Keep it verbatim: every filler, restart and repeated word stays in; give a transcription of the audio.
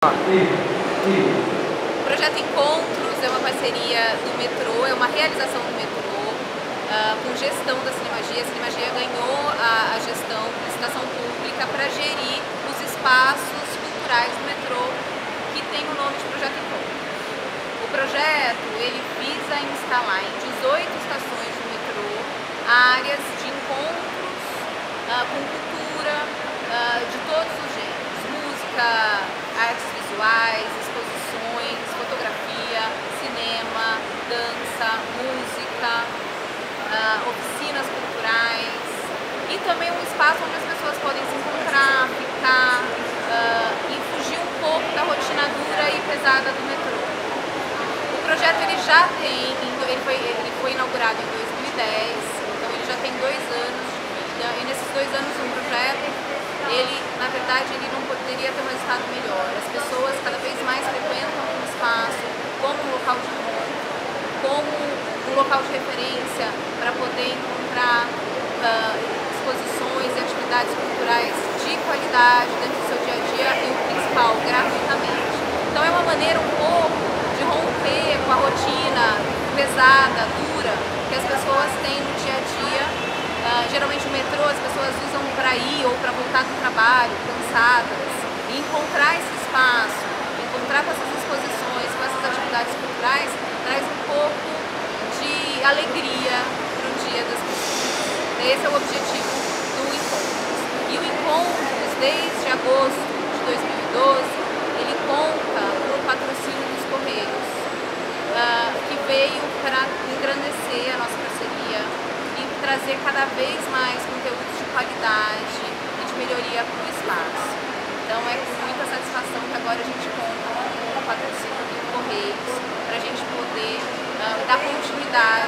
O projeto Encontros é uma parceria do metrô, é uma realização do metrô, uh, com gestão da Cinemagia. A Cinemagia ganhou a, a gestão, licitação pública para gerir os espaços culturais do metrô, que tem o nome de Projeto Encontros. O projeto ele visa instalar em dezoito estações do metrô áreas de encontros uh, com cultura uh, de todos os gêneros: música, artes visuais, exposições, fotografia, cinema, dança, música, uh, oficinas culturais e também um espaço onde as pessoas podem se encontrar, ficar uh, e fugir um pouco da rotina dura e pesada do metrô. O projeto ele já tem, ele foi, ele foi inaugurado em dois mil e dez, então ele já tem dois anos de vida, e nesses dois anos um projeto, ele, na verdade, ele não poderia ter um resultado melhor. As pessoas cada vez mais frequentam o espaço como um local de encontro, como um local de referência para poder encontrar uh, exposições e atividades culturais de qualidade dentro do seu dia a dia e o principal, gratuitamente. Então é uma maneira um pouco de romper com a rotina pesada, dura, que as pessoas têm no dia a dia. Uh, geralmente o metrô as pessoas usam para ir ou para voltar do trabalho, cansadas, e encontrar esse espaço, encontrar com essas exposições, com essas atividades culturais, traz um pouco de alegria para o dia das pessoas. Esse é o objetivo do Encontros. E o Encontros, desde agosto de dois mil e doze, ele conta com o patrocínio dos Correios, uh, que veio para engrandecer a nossa parceria e trazer cada vez mais conteúdos de qualidade e de melhoria para o espaço. Então é com muita satisfação que agora a gente conta com o patrocínio do Correios para a gente poder uh, dar continuidade